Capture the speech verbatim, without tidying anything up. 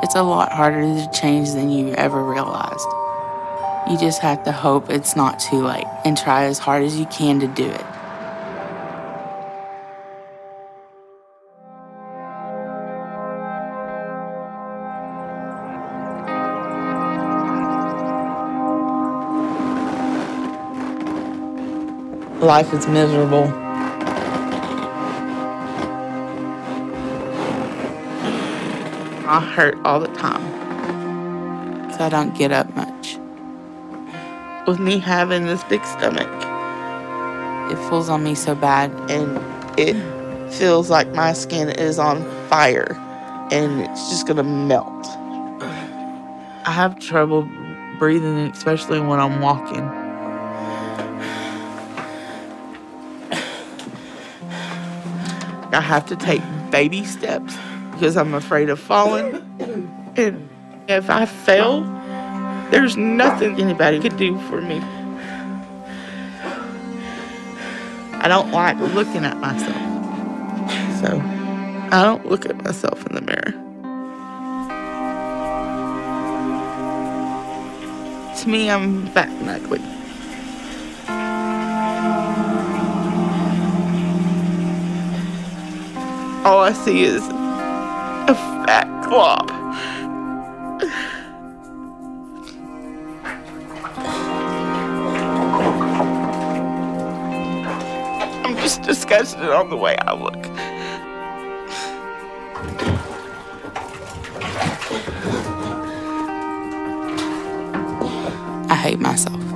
It's a lot harder to change than you ever realized. You just have to hope it's not too late and try as hard as you can to do it. Life is miserable. I hurt all the time. So I don't get up much. With me having this big stomach, It pulls on me so bad. and it feels like my skin is on fire and it's just gonna melt. I have trouble breathing, especially when I'm walking. I have to take baby steps because I'm afraid of falling. And if I fail, there's nothing anybody could do for me. I don't like looking at myself. So I don't look at myself in the mirror. To me, I'm fat and ugly. All I see is a fat glob. I'm just disgusted on the way I look. I hate myself.